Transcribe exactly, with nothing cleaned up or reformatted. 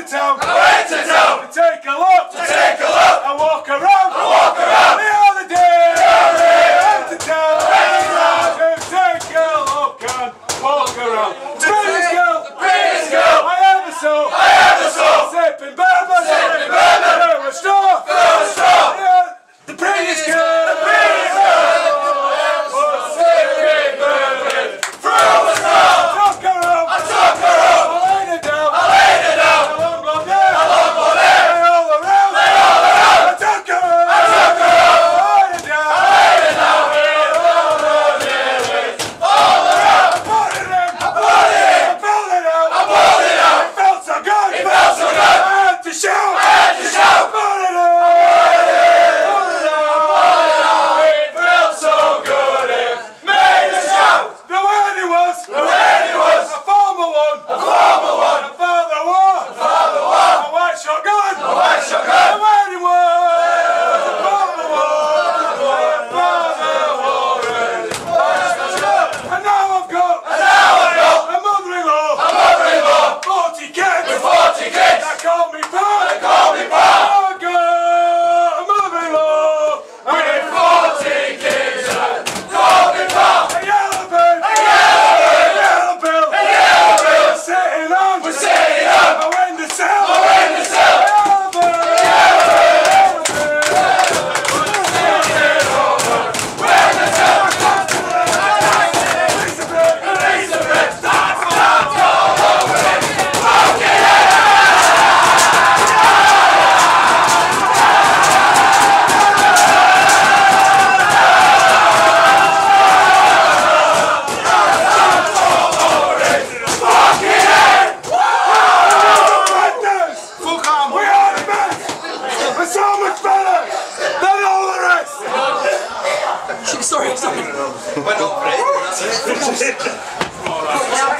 to town. I went to town. To take a look. To take a look. I walk around. I walk around. The other day. The other day. I went to town. I went to town. To take a look and walk around. The prettiest girl. The prettiest girl. I ever saw. I ever saw. Sipping bourbon. Sipping bourbon. Through a straw. Through a straw. Yeah, the prettiest girl. The prettiest girl. Was sipping bourbon. Through a straw. Took her up. I took her up. I laid her down. I laid her down. I won't go there. I won't go there. Lay all around. Lay all around. I took her up. I took her up. I laid her down. I laid her down. All around. All around. I put it in. I put it in. I pulled it out. I pulled it out. It felt so good. It felt so good. I had to shout. I had to shout. I put it in. Pulled it out. All it out. It felt so good. It made us shout. The wedding was. The wedding was A formal one. a formal one. A father war. Father one. A white shotgun. A white The shotgun. wedding was. A formal one. A father war. And now I've got. And now I've got A mother-in-law. a mother-in-law Forty kids. with forty kids. That call me pa. They call me pa. I got a mother-in-law. With forty kids and call me pa. A yellow bird. A yellow bird. A yellow bill. A yellow bill. We're sitting on. We're sitting on A windowsill. a windowsill. A yellow bird. A yellow bird. Elizabeth, that's that's all over it. Okay. Panthers. Fuck on. We are the best. We're so much better than all the rest. Sorry, sorry. Went over it.